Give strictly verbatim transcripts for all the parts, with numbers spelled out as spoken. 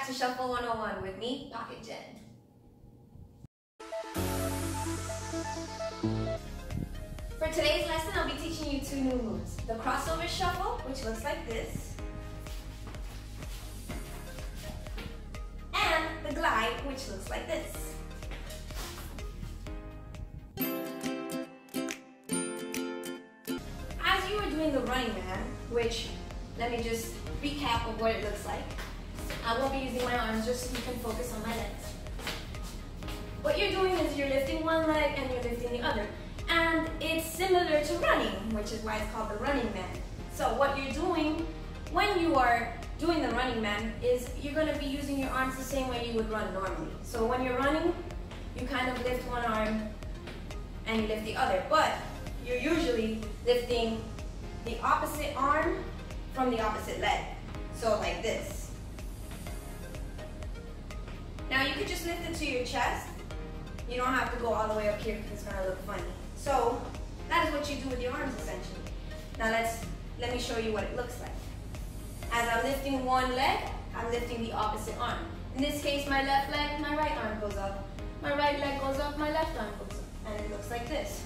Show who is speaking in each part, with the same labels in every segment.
Speaker 1: to Shuffle one oh one with me, Pocket Jen. For today's lesson, I'll be teaching you two new moves. The crossover shuffle, which looks like this, and the glide, which looks like this. As you are doing the running man, which, let me just recap of what it looks like. I won't be using my arms just so you can focus on my legs. What you're doing is you're lifting one leg and you're lifting the other. And it's similar to running, which is why it's called the running man. So what you're doing when you are doing the running man is you're going to be using your arms the same way you would run normally. So when you're running, you kind of lift one arm and you lift the other. But you're usually lifting the opposite arm from the opposite leg. So like this. Now you could just lift it to your chest. You don't have to go all the way up here because it's going to look funny. So that is what you do with your arms essentially. Now let's, let me show you what it looks like. As I'm lifting one leg, I'm lifting the opposite arm. In this case, my left leg, my right arm goes up. My right leg goes up, my left arm goes up. And it looks like this.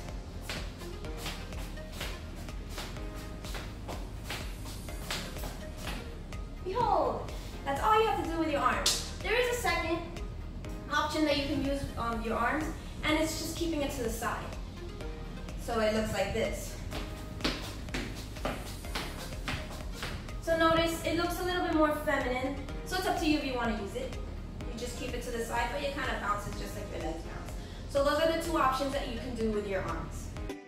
Speaker 1: Behold, that's all you have to do with your arms. There is a second option that you can use on um, your arms, and it's just keeping it to the side. So it looks like this. So notice it looks a little bit more feminine. So it's up to you if you want to use it. You just keep it to the side, but it kind of bounces just like your legs bounce. So those are the two options that you can do with your arms.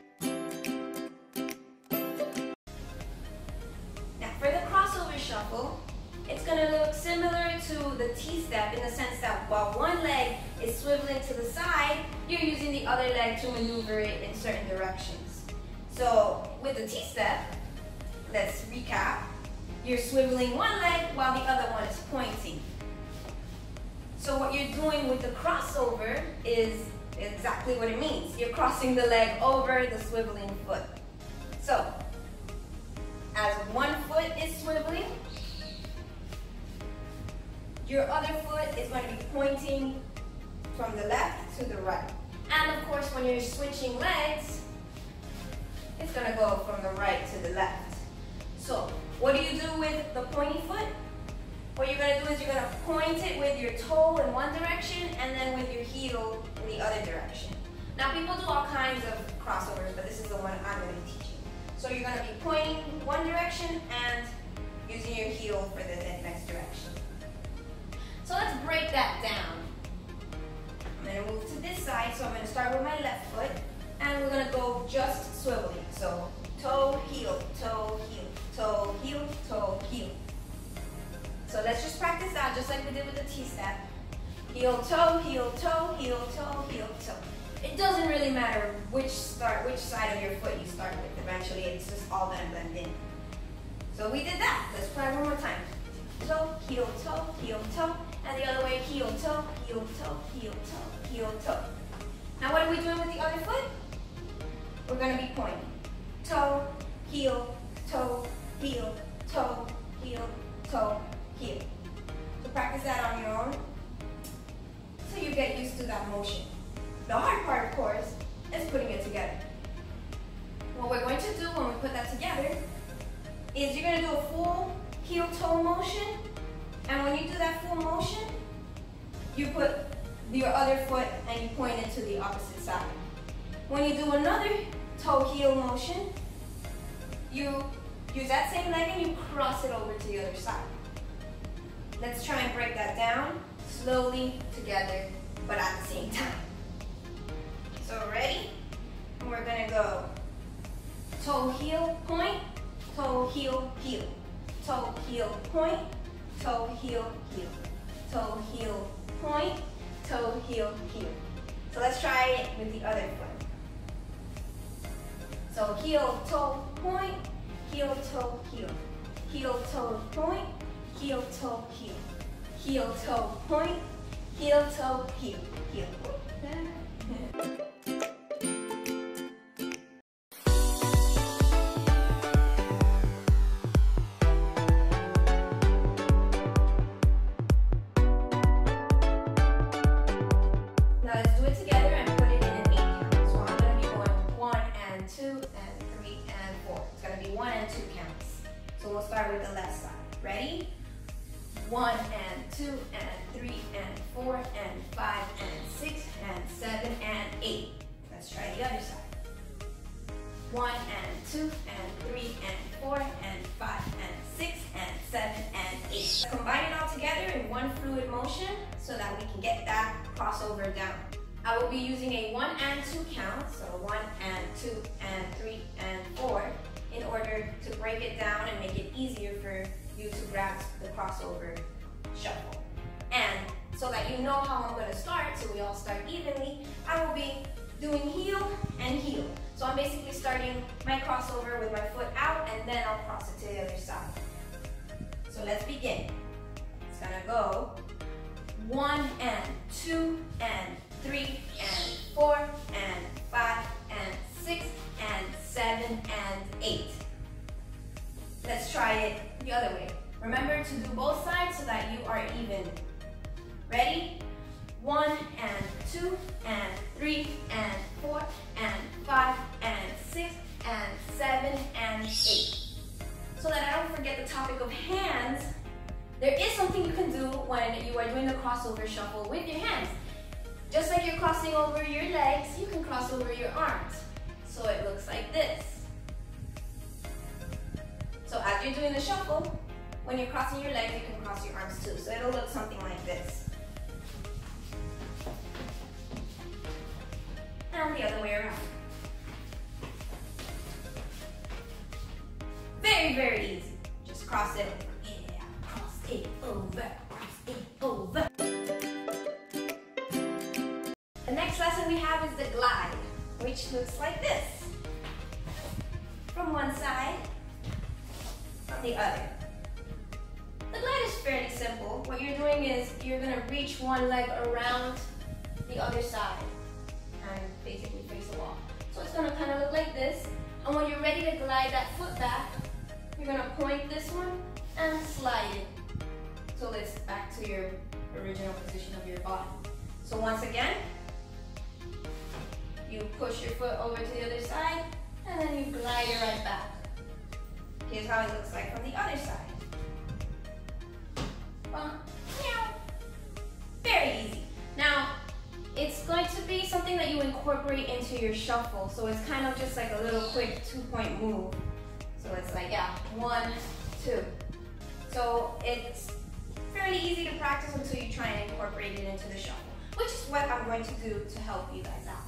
Speaker 1: Now for the crossover shuffle, it's going to look similar to the T-step in the sense that while one leg is swiveling to the side, you're using the other leg to maneuver it in certain directions. So with the T-step, let's recap. You're swiveling one leg while the other one is pointing. So what you're doing with the crossover is exactly what it means. You're crossing the leg over the swiveling foot. So as one foot is swiveling, your other foot is going to be pointing from the left to the right. And of course, when you're switching legs, it's going to go from the right to the left. So what do you do with the pointy foot? What you're going to do is you're going to point it with your toe in one direction and then with your heel in the other direction. Now people do all kinds of crossovers, but this is the one I'm going to be teaching. So you're going to be pointing one direction and using your heel for the next direction. So let's break that down. I'm going to move to this side, so I'm going to start with my left foot, and we're going to go just swiveling. So toe, heel, toe, heel, toe, heel, toe, heel. So let's just practice that just like we did with the T-step. Heel, toe, heel, toe, heel, toe, heel, toe. It doesn't really matter which start, which side of your foot you start with. Eventually, it's just all going to blend in. So we did that. Let's try one more time. Toe, heel, toe, heel, toe. And the other way, heel, toe, heel, toe, heel, toe, heel, toe. Now what are we doing with the other foot? We're going to be pointing. Toe, heel, toe, heel, toe, heel, toe, heel. So practice that on your own so you get used to that motion. The hard part, of course, is putting it together. What we're going to do when we put that together is you're going to do a full heel-toe motion. And when you do that full motion, you put your other foot and you point it to the opposite side. When you do another toe-heel motion, you use that same leg and you cross it over to the other side. Let's try and break that down slowly together, but at the same time. So ready? And we're gonna go toe-heel, point, toe-heel, heel, toe-heel, point, toe, heel, heel, toe, heel, point, toe, heel, heel. So let's try it with the other foot. So heel, toe, point, heel, toe, heel, heel, toe, point, heel, toe, heel, heel, toe, point, heel, toe, heel, heel. One and two and three and four and five and six and seven and eight. Let's try the other side. One and two and three and four and five and six and seven and eight. Combine it all together in one fluid motion so that we can get that crossover down. I will be using a one and two count, so one and two and three and four, in order to break it down and make it easier for you to grasp the crossover shuffle. And so that you know how I'm going to start, so we all start evenly, I will be doing heel and heel. So I'm basically starting my crossover with my foot out, and then I'll cross it to the other side. So let's begin. It's gonna go one and two and three and four and five and six and seven and eight. Let's try it the other way. Remember to do both sides so that you are even. Ready? One and two and three and four and five and six and seven and eight. So that I don't forget the topic of hands, there is something you can do when you are doing the crossover shuffle with your hands. Just like you're crossing over your legs, you can cross over your arms. So it looks like this. So as you're doing the shuffle, when you're crossing your legs, you can cross your arms too. So it'll look something like this. And the other way around. Very, very easy. Just cross it. Yeah, cross it over, cross it over. The next lesson we have is the glide, which looks like this. From one side, from the other. The glide is fairly simple. What you're doing is you're gonna reach one leg around the other side and basically face the wall. So it's gonna kind of look like this. And when you're ready to glide that foot back, you're gonna point this one and slide it till it's back to your original position of your body. So once again, you push your foot over to the other side and then you glide it right back. Here's how it looks like from the other side. Well, very easy. Now, it's going to be something that you incorporate into your shuffle. So it's kind of just like a little quick two-point move. So it's like, yeah, one, two. So it's fairly easy to practice until you try and incorporate it into the shuffle, which is what I'm going to do to help you guys out.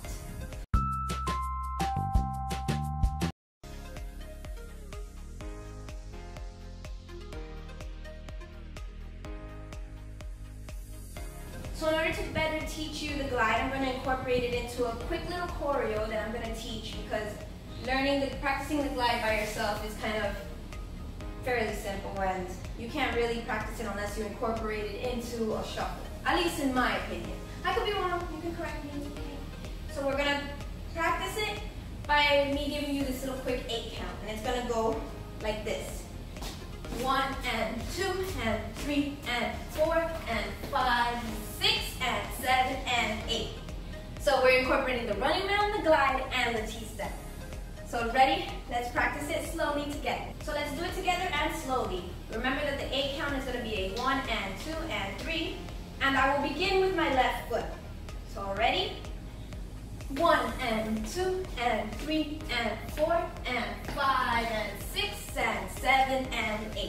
Speaker 1: So in order to better teach you the glide, I'm going to incorporate it into a quick little choreo that I'm going to teach, because learning the, practicing the glide by yourself is kind of fairly simple, and you can't really practice it unless you incorporate it into a shuffle, at least in my opinion. I could be wrong, you can correct me, okay? So we're going to practice it by me giving you this little quick eight count, and it's going to go like this. One and two and three and four and five, six and seven and eight. So we're incorporating the running man, the glide, and the T-step. So ready? Let's practice it slowly together. So let's do it together and slowly. Remember that the eight count is going to be a one and two and three, and I will begin with my left foot. So ready? One and two and three and four and five and six and seven and eight.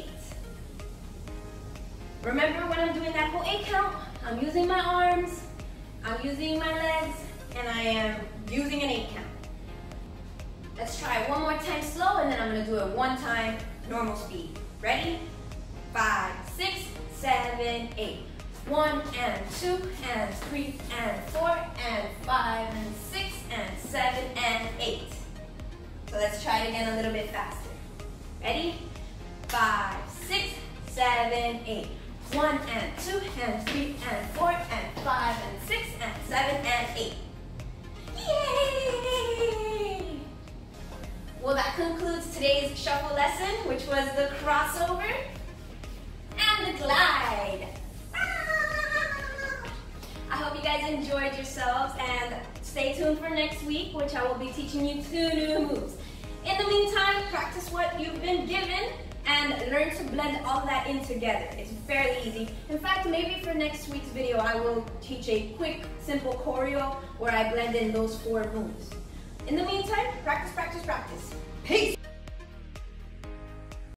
Speaker 1: Remember, when I'm doing that whole eight count, I'm using my arms, I'm using my legs, and I am using an eight count. Let's try it one more time slow, and then I'm going to do it one time normal speed. Ready? Five, six, seven, eight. One and two and three and four and five and six and seven and eight. So let's try it again a little bit faster. Ready? Five, six, seven, eight. One and two and three and four and five and six and seven and eight. Yay! Well, that concludes today's shuffle lesson, which was the crossover and the glide. I hope you guys enjoyed yourselves, and stay tuned for next week, which I will be teaching you two new moves. In the meantime, practice what you've been given, and learn to blend all that in together. It's fairly easy. In fact, maybe for next week's video, I will teach a quick, simple choreo where I blend in those four moves. In the meantime, practice, practice, practice. Peace!